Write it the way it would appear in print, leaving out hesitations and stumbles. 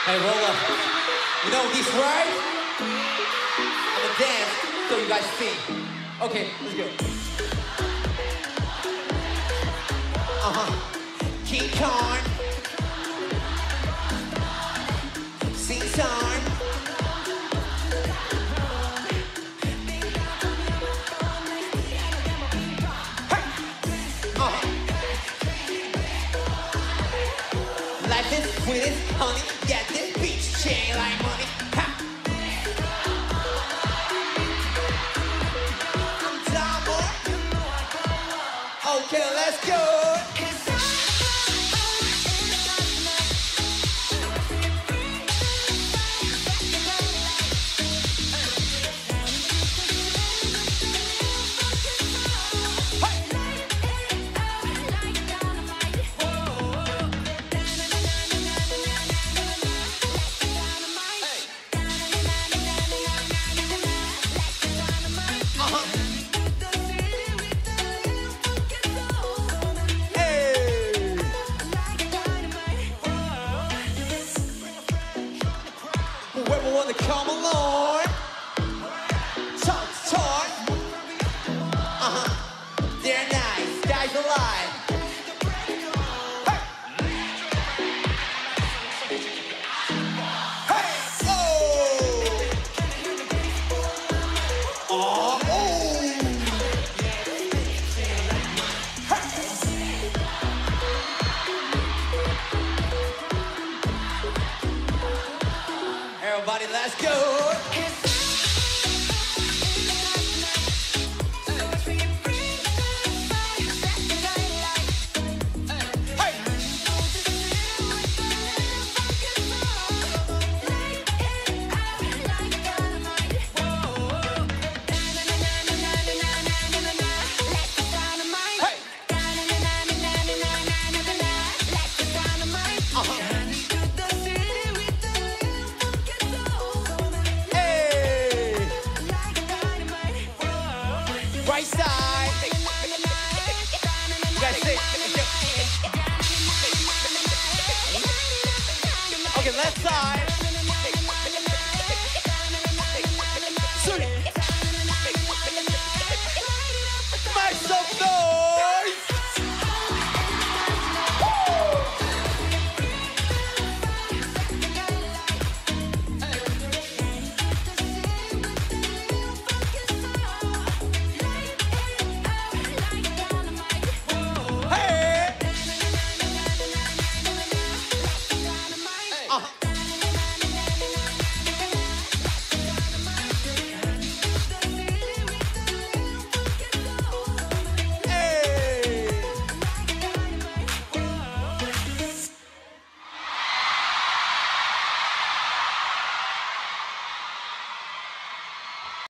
Hey, roll up. You know this, right? I'ma dance so you guys sing. Okay, let's go. King Kong. Sing song. Life is sweet as honey. Yeah, this beach chain like money. Ha. I'm down, boy. Okay, let's go.